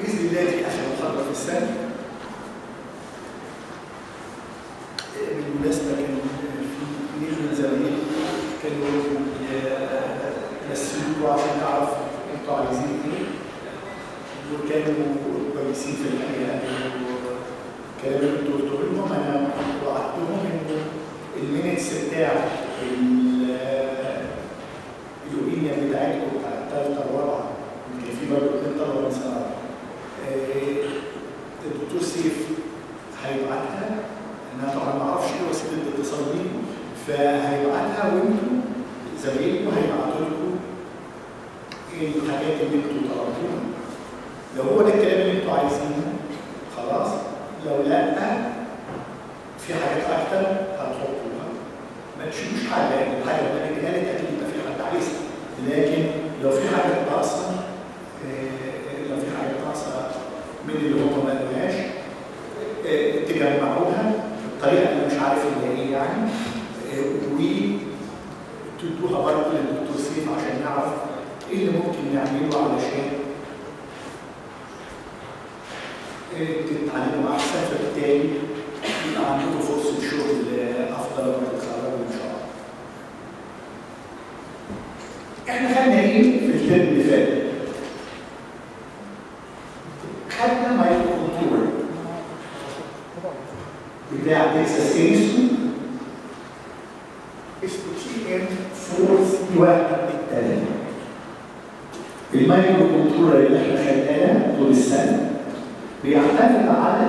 باذن الله دي اخر محاضره في السنه. بالمناسبه كان في نجم زمايل كانوا يمثلوا عشان تعرف انتوا عايزين ايه، وكانوا كويسين في الحقيقه. كلام الدكتور تقول لهم انا وعدتهم انه المينتس بتاع اليوميه بتاعتكم بتاع الثالثه الرابعه، يمكن في برضه 2 طلبه من سنه الدكتور سيف هيبعتها، انا طبعا ما اعرفش ايه وسيله الاتصال بيكم، فهيبعتها وانتم زمايلكم هيبعتوا لكم الحاجات اللي انتم طلبتوها. لو هو ده الكلام اللي انتم عايزينه خلاص، لو لا في حاجات اكتر هتحطوها، ما تشيلوش حاجه، يعني الحاجه اللي اتقالت اكيد يبقى في حد عايزها، لكن لو في حاجه ناقصه من اللي هم ما قالوهاش تجمعوها بطريقه انا مش عارف اللي هي يعني، وتدوها برضه للدكتور سيف عشان نعرف ايه اللي ممكن نعمله علشان تتعلموا احسن، فبالتالي يبقى عندكم فرصه شغل افضل لما تتخرجوا ان شاء الله. احنا خدنا ايه في الترم اللي فات؟ خدنا مايكرو كنترول بتاع تكساس انستيتيوت اسمه TM4C1 المايكرو كنترول اللي احنا خدناها طول السنه بيعتمد على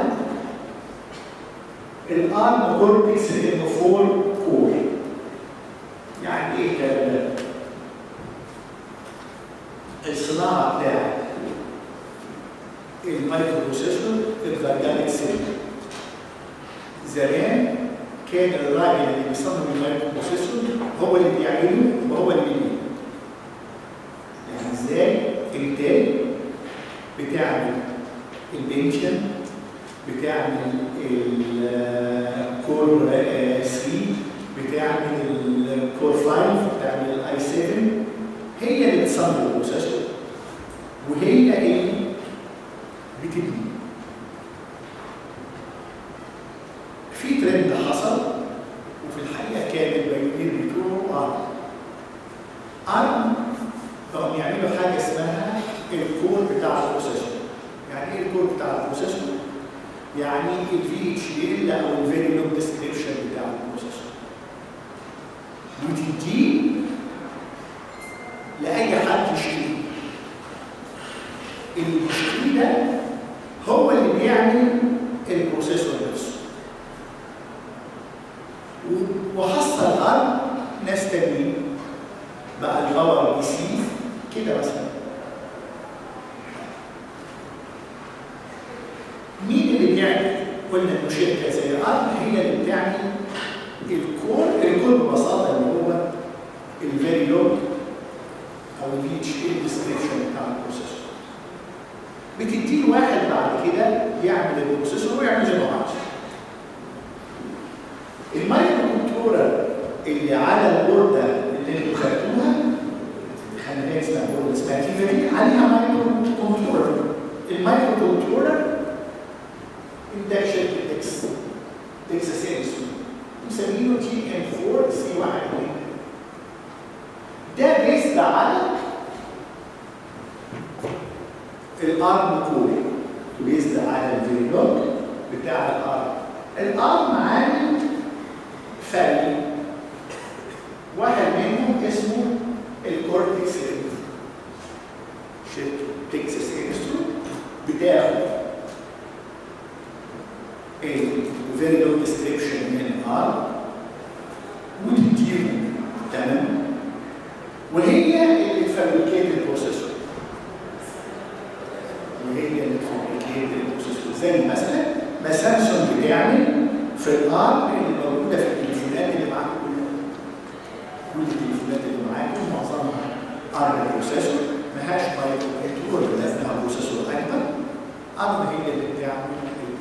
الارم كورتكس انه 4 كور. يعني ايه الكلام ده؟ الصناعه بتاعت المايكرو بروسيسور اتغيرت سنه. زمان كان الراجل اللي بيصمم المايكرو بروسيسور هو اللي بيعمله وهو اللي بيبيعه. يعني ازاي؟ انتاج بتعمل البنشن، بتعمل الكور 3، بتعمل الكور 5، بتعمل الاي 7، هي اللي بتصمم البروسيسور وهي اللي بتبني. في ترند حصل وفي الحقيقه كان البيونير بتوعه ارم بقوا يعملوا حاجه اسمها الكور بتاع البروسيسور. يعني ايه الكور بتاع البروسيسور؟ يعني الVHDL او الفيري لونج ديسكريبشن بتاع البروسيسور، وتديه لاي حد يشتريه. اللي بيشتريه ده هو اللي بيعمل البروسيسور نفسه. وحصل ارم ناس تانيين بقى الباور بي سي كده مثلا. مين اللي بيعمل؟ قلنا انه شركه زي ارم هي اللي بتعمل الكور ببساطه اللي هو الفيري لونج او الVHDL ديسكريبشن بتاع البروسيسور. بتديه واحد بعد كده يعمل البروسيسور ويعمل زي ما هو عايز. المايكرو كنترولر اللي على البورده اللي انتوا خدتوها خلينا اسمها تيفري عليها مايكرو كنترولر. المايكرو كنترولر انتاج شركه تكساس انستيتيوت مسمينه TM4C1. ده بيزد على الارم كور، بيزد على الفيريلوج بتاع الارم. الارم عامل فرق، واحد منهم اسمه الكورتكس. شركه تكساس انستيتيوت بتاخد الفيري لونج ديسكريبشن من الارم وتديله تمام، وهي اللي تفبريكيت البروسيسور. زي مثلا ما سامسونج بتعمل في الارم اللي موجوده في التليفونات اللي معاكم كلها. كل التليفونات اللي معاكم معظمها ارم بروسيسور، ماهاش مايكرو كنترولر لانها بروسيسور اكبر. ارم هي اللي بتعمل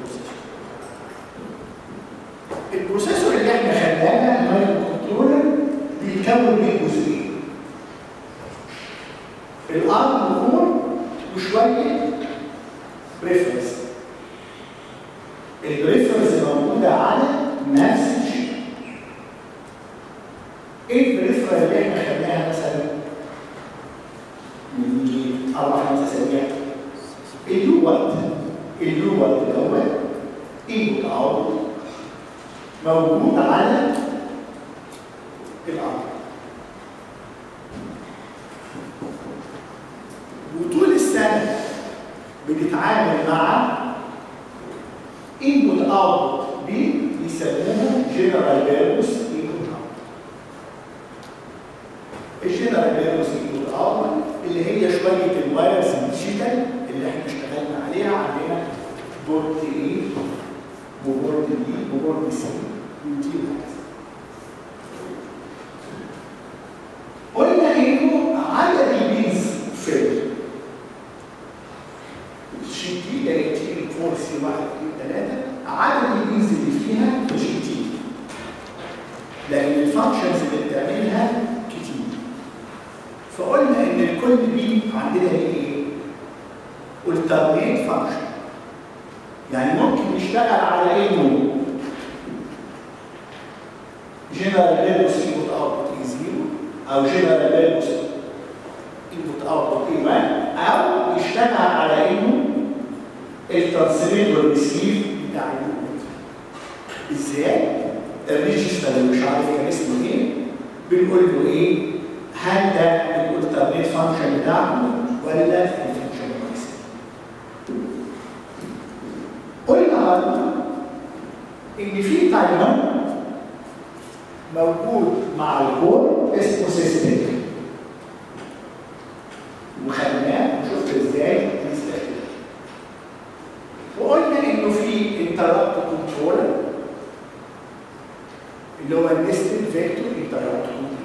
البروسيسور اللي احنا خدناه المايكرو كنترولر بيتكون من جزئين، الارم كور وشويه بريفرنس. البريفرنس موجوده على نفس الشيء. ايه البريفرنس اللي احنا خدناها مثلا من 4-5 اسابيع؟ اللوت دوت انبوت اوتبوت موجود على الارض. وطول السنه بنتعامل مع انبوت اوتبوت بيسموها جنرال بيربوس انبوت اوتبوت. الجنرال بيربوس انبوت اوتبوت اللي هي شويه الوايرز الديجيتال اللي احنا اشتغلنا عليها. عندنا بورد ايه وبورد بي وبورد سي ودي وهكذا. قلنا انه عدد البينز في الجي تي ده يجي 4 سي 1 2 3 عدد البينز اللي فيها جي تي، لان الفانكشنز اللي بتعملها كتير. فقلنا ان الكل بي عندنا ايه؟ alternate function. يعني ممكن نشتغل على انه general purpose input output is 0 او general purpose input output is 1 او نشتغل على انه الترانسميت والريسيف بتاع الانبوت. ازاي؟ الريجستر اللي مش عارف كان اسمه ايه بنقول له ايه؟ هل ده الالترنيت فانكشن بتاعته ولا الفانكشن الرئيسي؟ قلنا ان في تايمر موجود مع الكور اسمه سيستم، وخدناه وشفت ازاي بنستخدمه. وقلنا انه في انتربت كنترولر اللي هو النستد فيكتور انتربت كنترولر.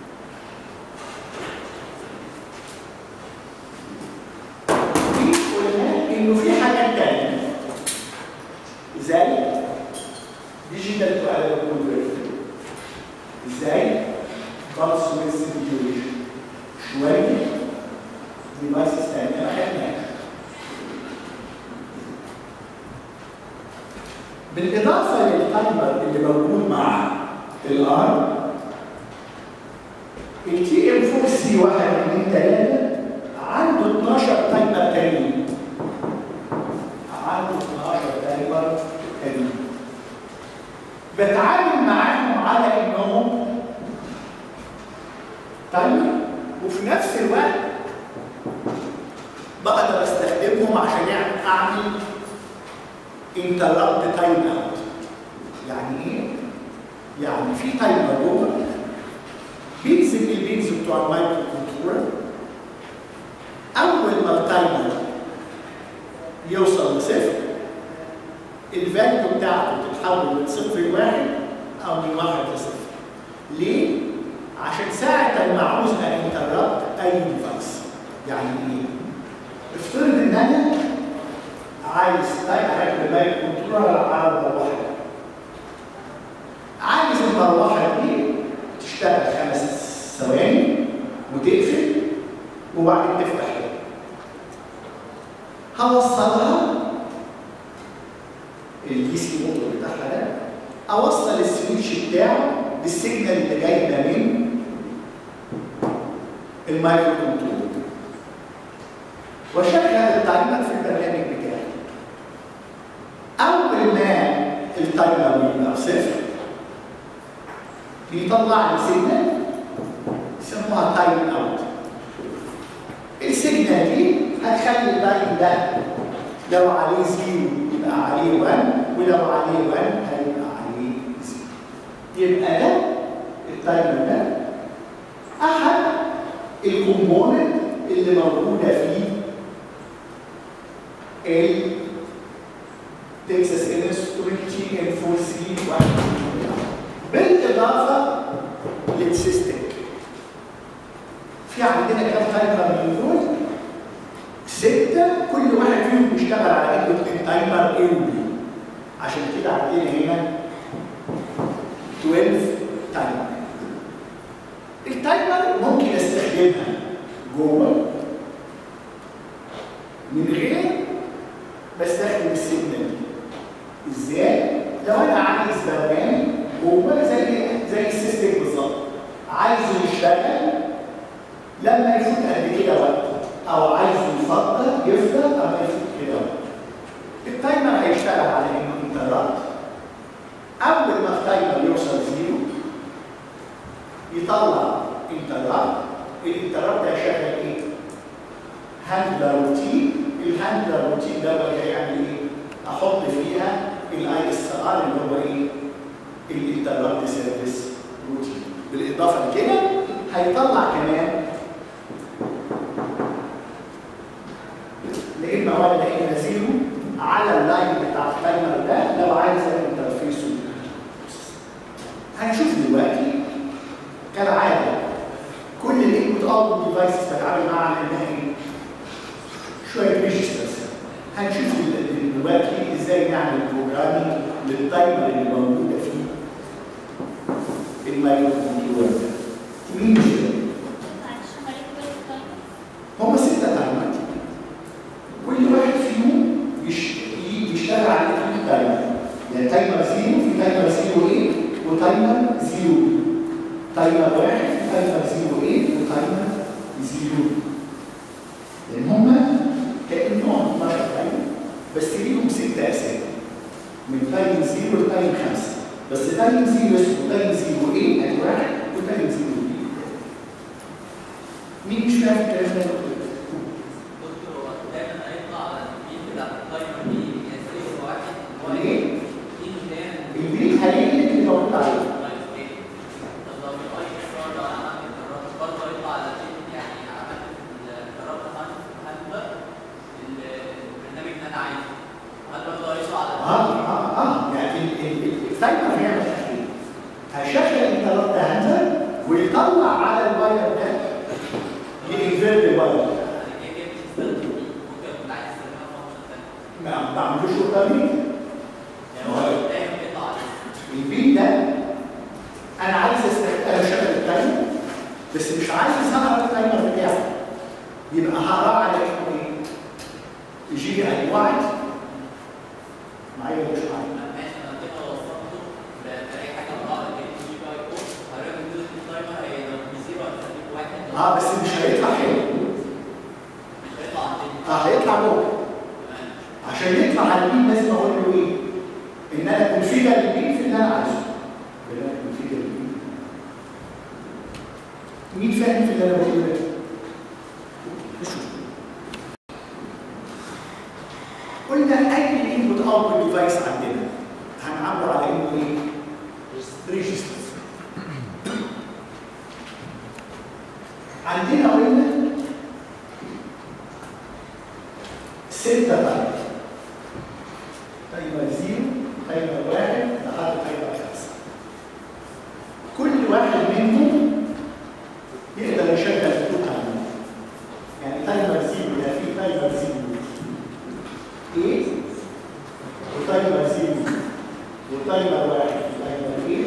قلنا انه في حاجات تانية زي ديجيتال تو انالوج كونفرتر، ازاي بالس ويز سيميوليشن، شويه ديفايسز ثانيه ما خدناهاش. بالاضافه للتايمر اللي موجود مع الار، التي ام 4 سي 1 2 3 عنده 12 تايمر تانيين. عنده 12 تايمر تانيين بتعامل معاهم على انهم تايمر، وفي نفس الوقت بقدر استخدمهم عشان اعمل انتربت تايم اوت. يعني ايه؟ يعني في تايمر جوه بينزل البينز بتوع المايكرو كنترولر. اول ما التايمر يوصل لصفر الفاليو بتاعته تتحول من 0 ل1 او من 1 ل0. ليه؟ عشان ساعة ما عاوز انتربت اي ديفايس. يعني ايه؟ افترض ان انا عايز اركب المايكرو كنترولر على المروحه. عايز المروحه دي تشتغل 5 ثواني وتقفل وبعدين تفتح تاني. هوصلها الدي سي موتور بتاعها ده، اوصل السويتش بتاعه بالسيجنال اللي جايه من المايكرو كنترول واشغل التايمر في البرنامج بتاعي. اول ما التايمر يبقى صفر بيطلع لي سيجنال يسموها تايم اوت. السيجنال دي هتخلي اللاين ده لو عليه 0 يبقى عليه 1، ولو عليه 1 هيبقى عليه 0. يبقى ده التايمر ده احد الكومبوننت اللي موجوده في تكساس انسترومنت تي ام 4 سي 1 بالاضافه للسيستم. في عندنا كام تايمر من دول؟ 6، كل واحد فيهم بيشتغل على انه تايمر اي وبي. عشان كده عندنا هنا 12 تايمر. التايمر ممكن استخدمها جوه من غير لو انا عايز برنامج هو زي السيستم بالظبط، عايزه يشتغل لما يفوت قد كده وقت، او عايزه يفضل اما يفوت كده وقت. التايمر هيشتغل على انه انتربت. اول ما التايمر يوصل زيرو يطلع انتربت. الانتربت هيشغل ايه؟ هاندلر روتين. الهاندلر روتين ده هيعمل ايه؟ احط فيها الاي اس ار اللي هو ايه؟ الانتربت سيرفيس روتين. بالاضافه لكده هيطلع كمان لا اما ولا لا اما زيرو على اللاين بتاع التايمر ده لو عايز الانترفيس. هنشوف دلوقتي كالعاده كل الانبوت اوتبوت ديفايسز بتعامل معاها على انها ايه؟ شويه ريجسترز. هنشوف دلوقتي ازاي نعمل بروجرامينج للتايمر اللي موجوده فيه المايكرو كنترولر ده. مين مش هم 6 تايمر، كل واحد فيهم يشتغل على تايمر. يعني تايمر 0 في تايمر 0A وتايمر 0. تايمر 1 في تايمر 0A وتايمر 0. لان هم كانهم 12 تايمر بس ليهم 6 اسامي من تايم 0 لتايم 5. بس تايم 0 اسمه تايم 0A ادي واحد وتايم 0B. مين مش فاهم الكلام ده؟ ليه؟ البيت هيقلب اللي موجود عليه. طب لو الاي اس ار لو انا عملت الجرافه برضه هيطلع على يعني عملت الجرافه هاندلر البرنامج اللي انا عايزه، هل برضه هيطلع على يعني التايمر هيعمل تحليل. هيشغل الجرافه هاندلر ويطلع على الواير ده ينفرد الواير. يعني كده بتستخدم ممكن كنت عايز استخدمها في فانكشن ثانيه. ما عملوش اوتوماتيك. البيت ده انا عايز اشغل التايمر بس مش عايز اقرا التايمر بتاعه، يبقى هقراه على انه ايه؟ يجي لي اي واحد معايا مش معايا. ماشي انا كده وصلته باي حاجه بقرا جي بي اي كود هرجع من التايمر هيبقى بزيرو هتخليه 1. بس مش هيطلع حلو. مش هيطلع عندي. هيطلع جوه. عشان يطلع على البيت لازم اقول له ايه؟ ان انا كونفيجر البيت في اللي انا عايزه. مين فاهم في اللي انا بقوله ده؟ قلنا اي انبوت اوتبوت ديفايس عندنا هنعمله على انه ايه؟ ريجسترز. عندنا قلنا 6 تايمر. تايمر 0 تايمر 1 لحد تايمر 5. كل واحد منهم يقدر يشغل 2 تايمر. يعني تايمر 0 ده فيه تايمر 0 A وتايمر 0 وتايمر 1 تايمر A.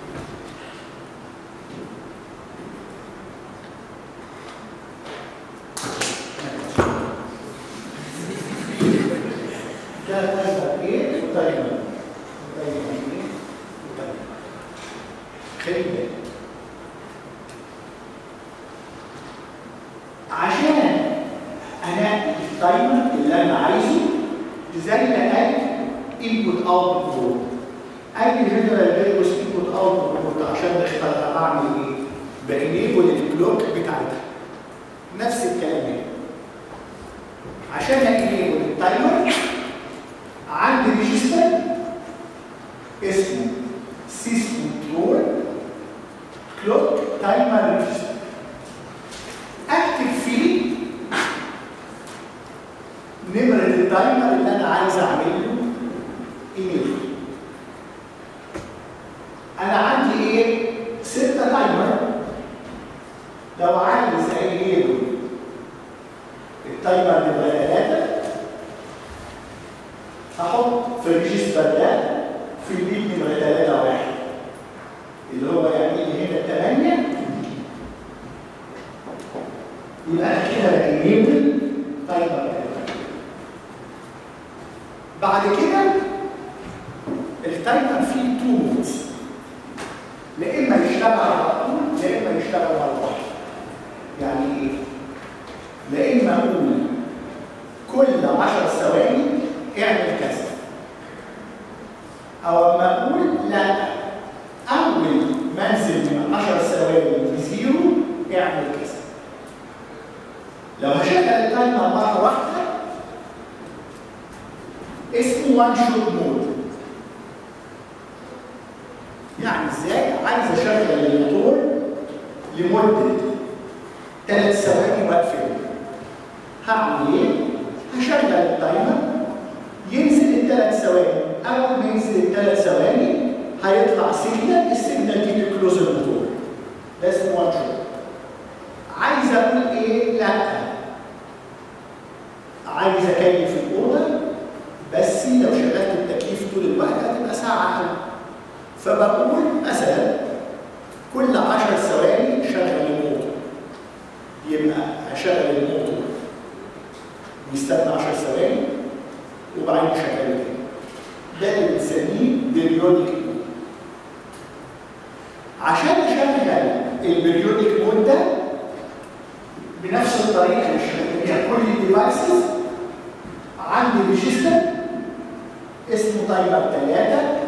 ده تايمر A وتايمر A وتايمر. خلي بالك عشان انقي التايمر اللي انا عايزه زي ما قال انبوت اوتبوت بورد. اي جنرال فيربوس انبوت اوتبوت بورد عشان نختار بعمل ايه؟ بانيبل الكلوك بتاعتها. نفس الكلام هنا. عشان انيبل التايمر عندي ريجستر اسمه سيس كنترول كلوك تايمر ريجستر. اكتب فيه نمرة التايمر اللي انا عايز اعمل له ايميل. انا عندي ايه؟ 6 تايمر. لو عايز اقلله التايمر يبقى 3 هحط في الريجستر ده في البيت نمرة 3 1 اللي هو يعني هنا 8. يبقى انا كده بانيبل تايمر. بعد كده التايمر فيه 2 مودز، لا اما يشتغل على طول لا اما يشتغل مره واحده. يعني ايه؟ لا اما اقول كل 10 ثواني اعمل كذا، او اما اقول لا اول ما انزل من 10 ثواني بزيرو اعمل كذا. لو هشغل التايمر مره واحده اسمه وان شوت مود. يعني ازاي؟ عايز اشغل الموتور لمده 3 ثواني واقفله. هعمل ايه؟ هشغل التايمر ينزل ال3 ثواني، اول ما ينزل ال3 ثواني هيطلع سيجنال، السيجنال دي تكلوز الموتور. ده اسمه وان شوت. عايز اقول ايه؟ لا عايز اكيف الاوضه، بس لو شغلت التكييف طول الوقت هتبقى ساعه اقل. فبقول مثلا كل 10 ثواني شغل الموتور. يبقى هشغل الموتور ويستنى 10 ثواني وبعدين شغله تاني. ده اللي بنسميه بيريودك مود. عشان اشغل البيريودك مود ده بنفس الطريقه اللي شغلت بيها كل الديفايسز، عندي ريجستر اسمه تايمر 3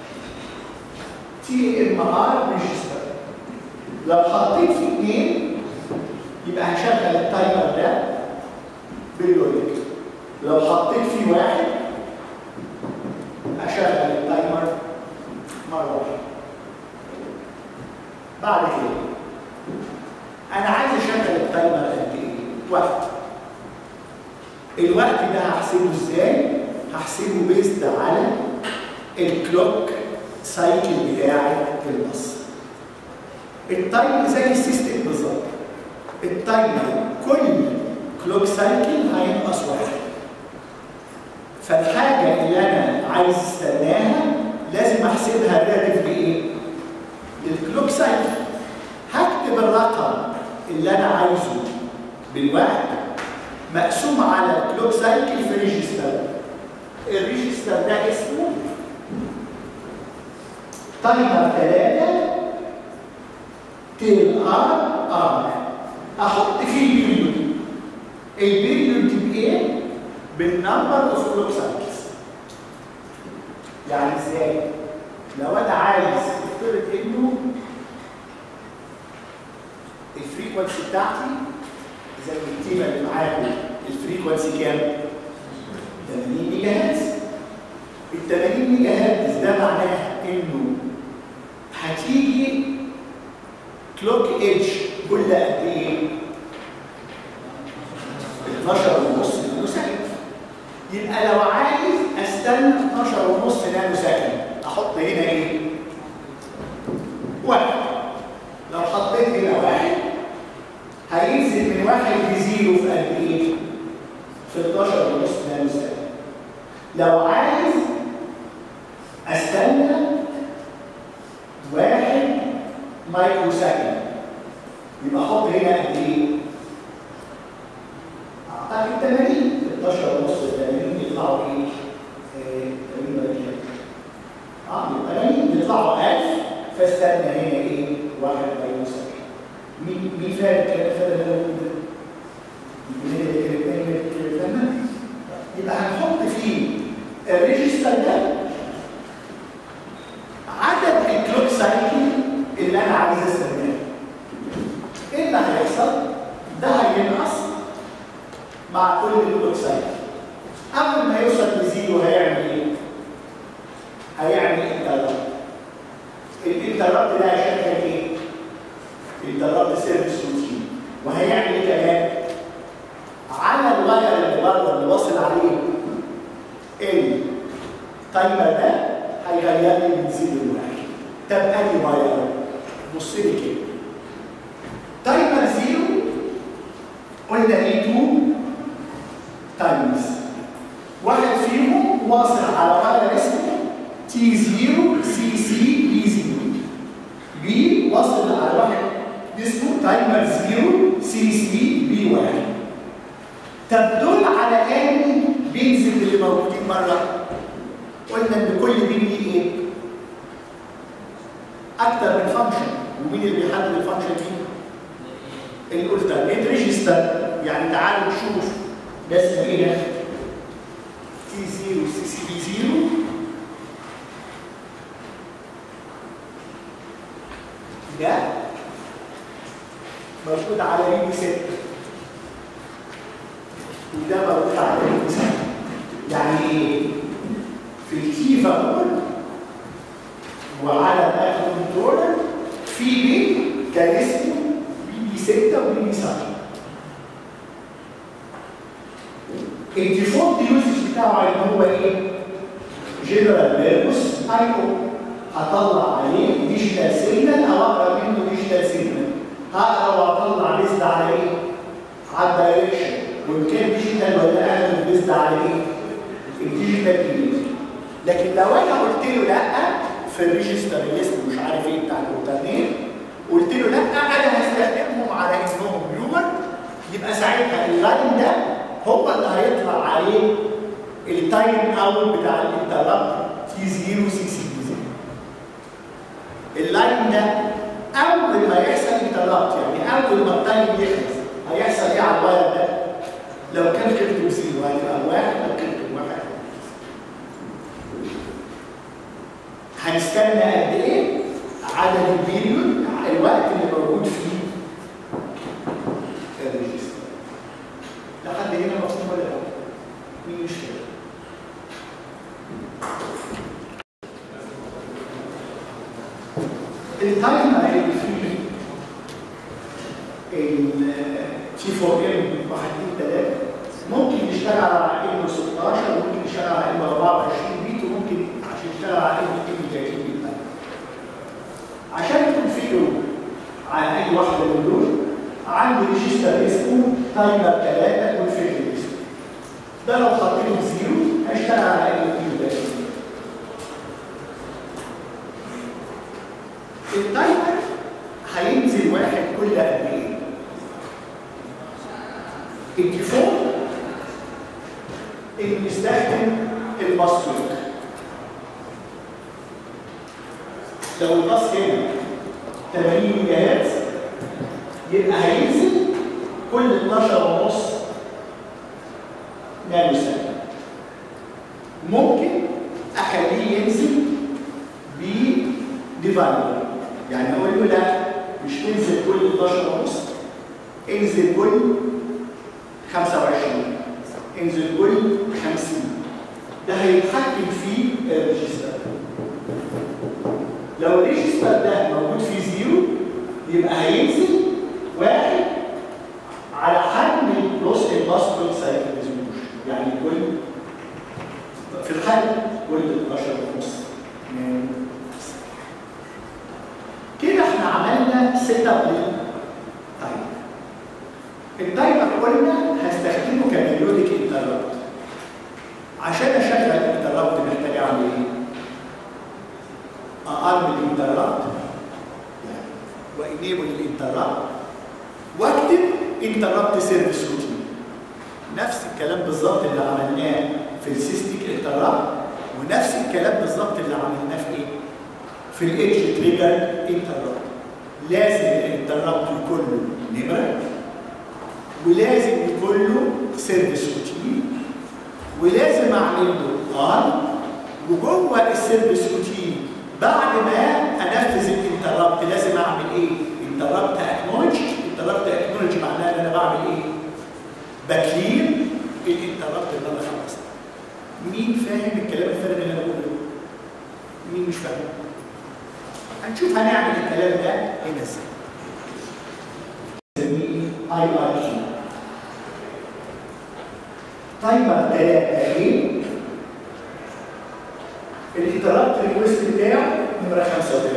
TMR ريجستر. لو حطيت فيه 2 يبقى هشغل التايمر ده بيريودك. لو حطيت فيه 1 هشغل التايمر مره واحده. بعد كده انا عايز اشغل التايمر قد ايه؟ وقت. الوقت ده هحسبه ازاي؟ هحسبه بيزد على الكلوك سايكل بتاعت الباص. التايم زي السيستم بالظبط. التايمر كل كلوك سايكل هينقص 1. فالحاجه اللي انا عايز استناها لازم احسبها ريلاتيف لايه؟ للكلوك سايكل. هكتب الرقم اللي انا عايزه بالوقت مقسوم على الكلوك سايكل في ريجستر. الريجستر ده اسمه تايمر 3 تيل ار. احط فيه بيريود. البيريود بايه؟ بالنمبر اوف كلوك سايكلز. يعني ازاي؟ لو انا عايز افترض انه الفريكونسي بتاعتي زي التيمه اللي معاكم، الفريكونسي كام؟ 80 ميجا هرتز. ال 80 ميجا هرتز ده معناه انه هتيجي كلوك ايدج كل قد ايه؟ 12.5 نانو سكند. يبقى لو عايز استنى 12.5 نانو سكند احط هنا ايه؟ 1. لو حطيت هنا 1 هينزل من 1 ل0 في قد ايه؟ في 12.5 نانو سكند. لو عايز استنى 1 مايكرو سكند يبقى احط هنا قد ايه؟ اعتقد 80. 12.5 80 يطلعوا ايه؟ 80 يطلعوا 1000. فاستنى هنا ايه؟ 1 مايكرو سكند. مين فاهم كده؟ يبقى هنحط فيه الريجستر ده عدد الكلوك سايكل اللي انا عايز استخدمه. ايه اللي هيحصل؟ ده هينقص مع كل الكلوك سايكل. اول ما يوصل لزيرو هيعمل ايه؟ هيعمل انتربت. الانتربت ده هيشغل ايه؟ انتربت سيرفيس روتين. وهيعمل ايه كمان؟ على الواير اللي بره اللي واصل عليه التايمر ده هيغير لي من 0 ل1. طب انهي واير؟ بص لي كده. تايمر 0 قلنا ليه 2 تايمز. واحد فيهم واصل على واير اسمه T0 CC B0. بي واصل على واحد اسمه تايمر 0 CC B1. طب دول على اني بينزل اللي موجودين بره؟ قلنا ان كل بين ليه ايه؟ اكتر من فانكشن، ومين اللي بيحدد الفانكشن دي؟ الالترنيت ريجستر. يعني تعالوا نشوف ده اسمه ايه ده؟ تي 0 سي سي بي 0 ده موجود على ريم 6 وده موجود على ريم 6. يعني ايه؟ في الكي فالور وعلى الاكل كنترولر في بي كان اسمه بي 6 وبي 7. الديفولت يوزج بتاعه اللي هو ايه؟ جنرال بيربوس اي او. هطلع عليه ديجيتال سيجنال او اقرا منه ديجيتال سيجنال. هقرا واطلع بيزد على ايه؟ على الدايركشن. وان كان ديجيتال ولا اعمل بيزد على ايه؟ الديجيتال ايميج. لكن لو انا قلت له لا في الريجستر اللي اسمه مش عارف ايه بتاع الانترنت، قلت له لا انا هستخدمهم على انهم بلومر، يبقى ساعتها اللاين ده هو اللي هيطلع عليه التايم اوت بتاع الانتربت تي 0 سي سي بي 0. اللاين ده اول ما يحصل انتربت، يعني اول ما التايم يخلص هيحصل ايه على الواير ده؟ لو كان قيمته 0 هتبقى 1، لو قيمته 1 هنستنى قد ايه؟ عدد البيريود، الوقت اللي موجود فيه الريجستر. لحد هنا مفهوم ولا لا؟ مين مش كده؟ التايمر اللي فيه التي 4 ام 1 2 3 ممكن يشتغل على انه 16 وممكن يشتغل على انه 24 بيت وممكن يشتغل على انه 32 بيت. عشان تنفذوا على اي واحده من دول عندي ريجستر اسمه تايمر 3 كونفيج ريجستر. ده لو حطيته 0 هيشتغل على انه 32. التايمر هينزل واحد كل قد ايه؟ الديفولت اللي بيستخدم الباسورد. لو الباص هنا 80 ميجا هرتز يبقى هينزل كل 12.5 نانو ثانية. ممكن اخليه ينزل بديفايدر، يعني اقول له لا مش تنزل كل 12.5، انزل كل 25، انزل كل 50. ده هيتحكم فيه الريجستر. لو الريجستر ده موجود فيه 0 يبقى هينزل 1 على حجم الباسورد سايكل ريزولوشن، يعني كل في الحجم كل 12.5 نانو. كده احنا عملنا سيت اب للتايمر. التايمر قلنا هستخدمه كبيريودك انتربت. عشان اشغل الانتربت محتاج اعمل ايه؟ اعمل الانتربت وانيبل الانتربت واكتب انتربت سيرفيس روتين. نفس الكلام بالظبط اللي عملناه في السيستيك انتربت، ونفس الكلام بالظبط اللي عملناه في ايه؟ في الايدج تريجر انتربت. لازم الانتربت يكون له نمره، ولازم يكون له سيرفيس روتين، ولازم اعمل له وجوه السيرفيس روتين بعد ما انفذ الانتربت لازم اعمل ايه؟ انتربت اكنولج. انتربت اكنولج معناه ان انا بعمل ايه؟ بكلير الانتربت اللي انا خلصته. مين فاهم الكلام الفارغ اللي انا بقوله؟ مين مش فاهم؟ هنشوف هنعمل الكلام ده هنا ازاي. نسميه اي ار كي. تايمر 3 ايه؟ الانتربت ريكوست بتاعه نمره 35.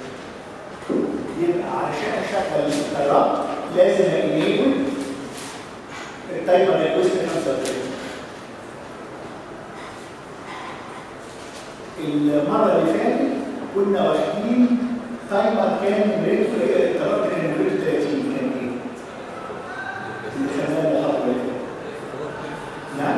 يبقى علشان اشغل الانتربت لازم انيبل التايمر ريكوست 35. المره اللي فاتت كنا واخدين تايمر كان نمرته الانتربت كان نمرته 30. كان ايه؟ اللي خلاني احط نعم؟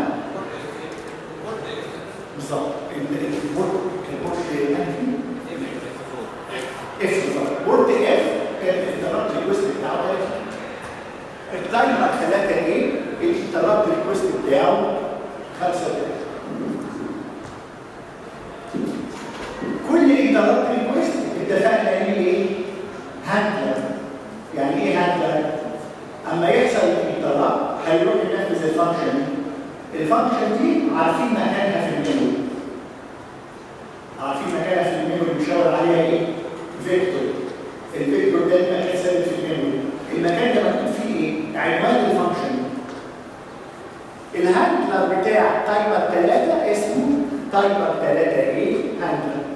بالظبط. البورد انهي؟ اف التايمر 3 ايه؟ الانتربت ريكوست بتاعه 35. كل انتربت ريكوست اتفقنا ان ايه؟ هاندلر. يعني ايه هاندلر؟ اما يحصل انتربت هيروح ينفذ الفانكشن. الفانكشن دي عارفين مكانها في الميموري. عارفين مكانها في الميموري بيشاور عليها ايه؟ فيكتور. الفيكتور ده المكان ثابت في الميموري. المكان ده مكتوب فيه ايه؟ عنوان الفانكشن. الهاندلر بتاع تايمر 3 اسمه تايمر 3 ايه؟ هاندلر.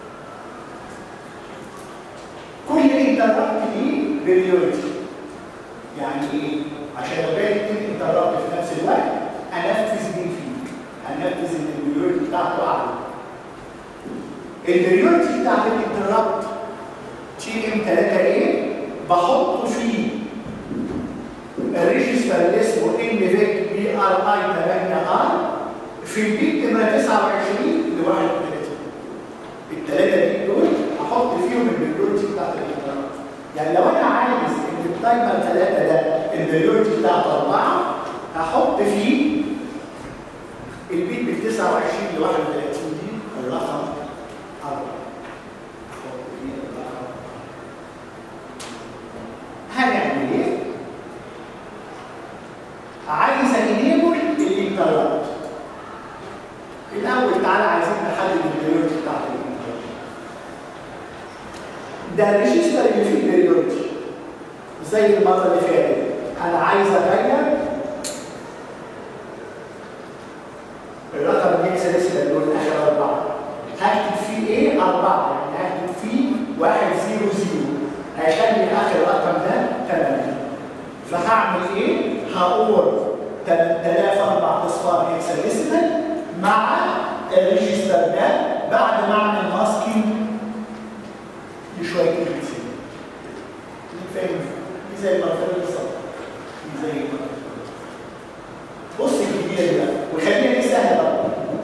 كل انتربت ليه بريورتي. يعني ايه؟ عشان لو جاي 2 انتربت في نفس الوقت انفذ مين فيه؟ انفذ ان البريورتي بتاعته اعلى. البريورتي بتاعت الانتربت تي ام 3 ايه؟ بحطه فيه الريجستر اللي اسمه ان فيك بي ار اي 8 ار في البيت نمره 29 ل 31. الثلاثه دي دول احط فيهم البريورتي بتاعت الانتربت. يعني لو انا عايز ان التايمر 3 ده البريورتي بتاعته 4 هحط فيه البيت من 29 ل 31 دي الرقم 4. هنعمل ايه؟ عايز انيبل الانتربت. الاول تعالى عايزين نحدد البريورتي بتاعت الانتربت. ده الريجستر اللي فيه البريورتي زي المره اللي فاتت. انا عايز اغير الرقم الهكساديسيمال اللي هو اخر 4. هكتب فيه ايه؟ 4. يعني هكتب فيه 100 هيخلي اخر رقم ده 8. فهعمل ايه؟ هقول 3004 اصفار هكساديسيمال مع الريجستر ده بعد ما اعمل ماسكينج لشويه الريسيفر. فاهم؟ دي زي المرتبه بالظبط. دي زي المرتبه. بص الكبيره دي بقى وخلينا دي سهله بقى.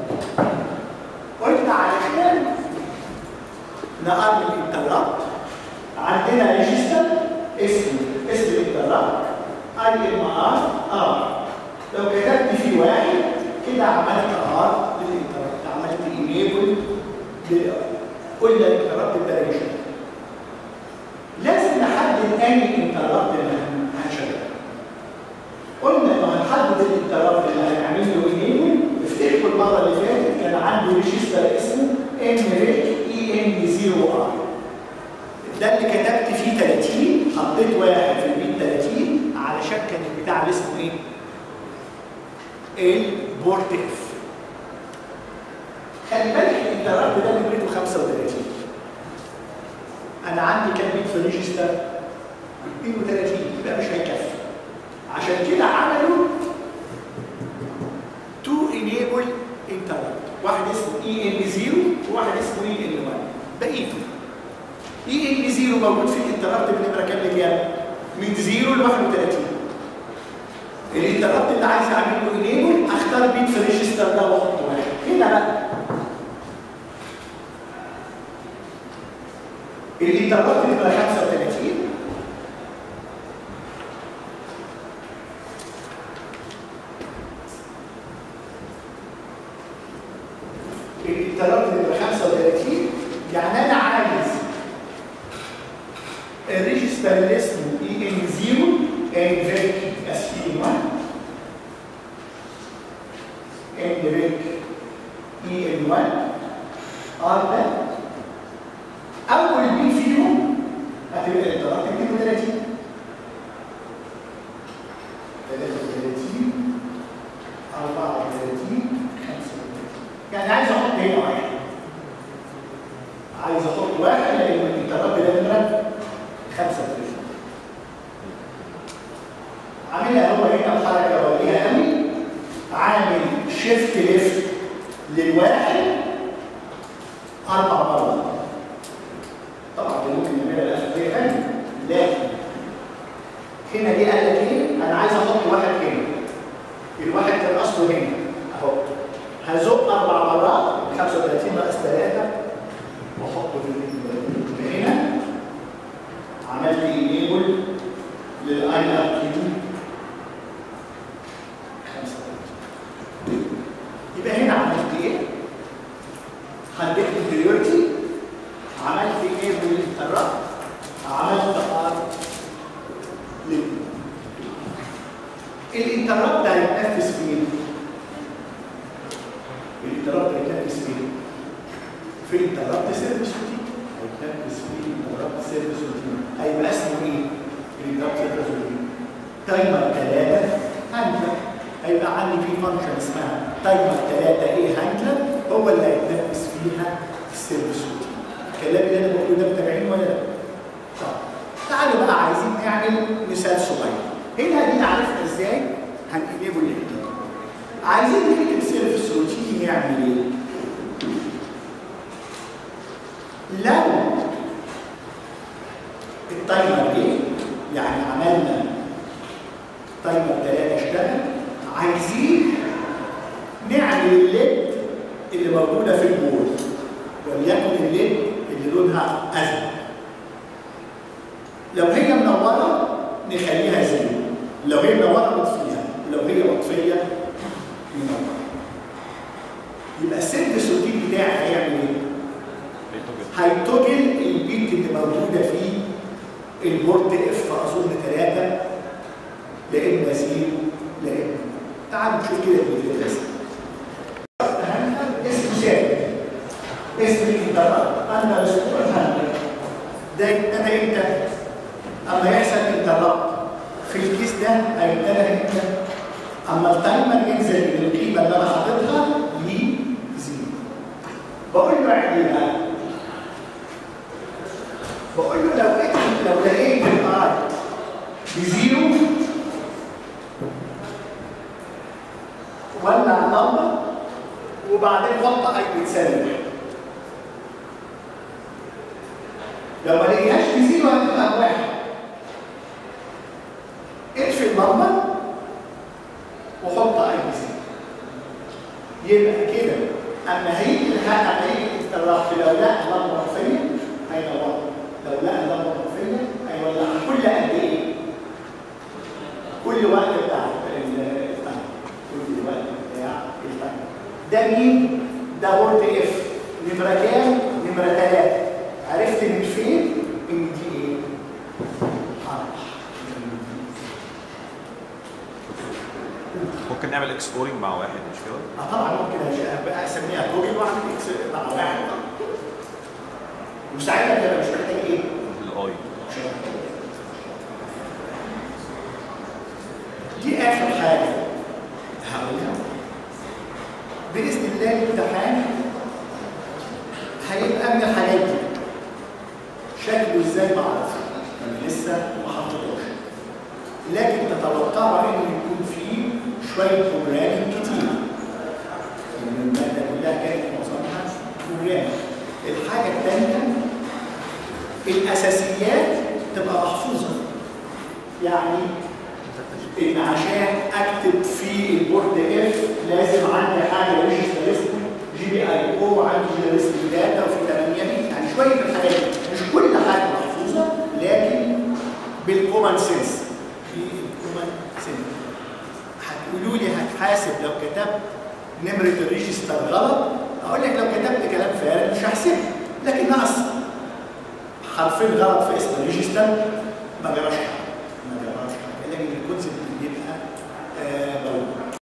قلت علشان نقرب الانتربت عندنا ريجستر اسم الانتربت اي ام ار. لو كتبت فيه 1 كده عملت ار للانتربت، عملت انيبل قلنا الانتربت ده ريجستر. لازم نحدد انهي انتربت اللي هنشغله. قلنا لو هنحدد الانتربت اللي هنعمل له انيبل، افتكروا المره اللي فاتت كان عنده ريجستر اسمه NVEN0R. ده اللي كتبت فيه 30 حطيت 1 في البيت 30 علشان كان البتاع اللي اسمه ايه؟ البورت اف. خلي بالك الانتربت ده نمرته 35. انا عندي كام بيت في الريجستر؟ 32. يبقى مش هيكفي. عشان كده عملوا تو انيبل انتربت، واحد اسمه EN0 وواحد اسمه EN1. بقيته EN0 موجود في الانتربت بنمره كام لكام؟ من 0 ل 31. الانتربت اللي عايز اعمل له انيبل اختار بيت في الريجستر ده واحط 1. هنا بقى الانتربت نمره 35 الانتربت نمره 35. يعني انا عايز الريجستر اللي اسمه EN0 NVIC SE1 NVIC EN1 R ده اول بي فيهم هتبقى الانتربت 32 34 35. يعني عايز احط هنا 1. عايز احط 1 لان الانتربت ده نمره 35. عاملها هو هنا الحركه وليها قوي. عامل شيفت ليفت للواحد 4 مرات. طبعا ممكن نعملها الاساسيه ثانيه، لكن هنا دي قال لك ايه؟ انا عايز احط 1 هنا. الواحد كان اصله هنا اهو. هزق 4 مرات 35 ناقص 3 واحطه في هنا. عملت انيبل للاي ار كيو الانتربت هيتنفذ فين؟ الانتربت هيتنفذ فين؟ في الانتربت سيرفيس روتين. هيتنفذ في الانتربت سيرفيس روتين. هيبقى اسمه ايه؟ الانتربت سيرفيس روتين. تايمر 3 هاندلر. هيبقى عندي في فانكشن اسمها تايمر 3 ايه هاندلر، هو اللي هيتنفذ فيها في السيرفيس روتين. الكلام اللي انا بقوله ده متابعين ولا لا؟ طب تعالوا بقى عايزين نعمل مثال صغير. هنا دي عرفنا ازاي هنقلبه الاثنين. عايزين نكتب سيرفيس روتين يعمل ايه؟ لو التايمر ايه؟ يعني عملنا تايمر 3 اشتغل، عايزين نعمل الليد اللي موجوده في البورد، وليكن الليد اللي لونها ازرق. لو هي منوره نخليها زيرو، لو هي منوره نطفيها، لو هي مطفيه منوره. يبقى السيرفيس روتين بتاعي هيعمل ايه؟ هيتوجل البيت اللي موجوده في البورد اف اظن 3 لان زيرو لان. تعالوا نشوف كده الفيديو. اسمه ثابت، اسم الانتربت اندرسكور هاندلر. ده يبتدى امتى؟ اما يحصل انتربت في الكيس ده هيبتدى امتى؟ اما التايمر ينزل من القيمه اللي انا حاططها لزيرو. بقول له يعني ايه بقى؟ بقول له لو لقيت الاي بزيرو ولع اللمبه وبعدين حط اي بتساوي 1. لو ما لقيتهاش بزيرو هتبقى 1. اقفل اللمبه وحط اي بزيرو. يبقى كده اما هيجي الانتربت لو لقى اللمبه مطفيه هينور، لو لقى اللمبه مطفيه هيولع. كل قد ايه؟ كل وقت بتاع التايم، كل وقت بتاع التايم. ده مين؟ ده بورد اف. نمره كام؟ نمره 3. عرفت من فين؟ ان دي ايه؟ ممكن نعمل اكسبورينج مع واحد مش كده؟ طبعا ممكن اسميها توجل واعمل اكس مع واحد. وساعتها كده مش محتاج ايه؟ الاي. دي اخر حاجه هقولها. باذن الله الامتحان هيبقى من الحاجات دي. شكله ازاي ما اعرفش، انا لسه ما حطيتوش، لكن تتوقع انه يكون فيه شويه بروجرامينج كتير. لان الماده كلها كانت معظمها بروجرامينج. الحاجه الثانيه الاساسيات تبقى محفوظه. يعني ان عشان اكتب في البورد اف لازم عندي حاجه ريجستر اسمه جي بي اي او، وعندي ريجستر داتا وفي 8 بت. يعني شويه من الحاجات دي، مش كل حاجه محفوظه لكن بالكومن سنس. في الكومن سنس هتقولوا لي هتحاسب لو كتبت نمره الريجستر غلط. اقول لك لو كتبت كلام فارغ مش هحسبه، لكن نقص حرفين غلط في اسم الريجستر ما جراش حاجه، لكن الكونسيبت بيبقى موجود.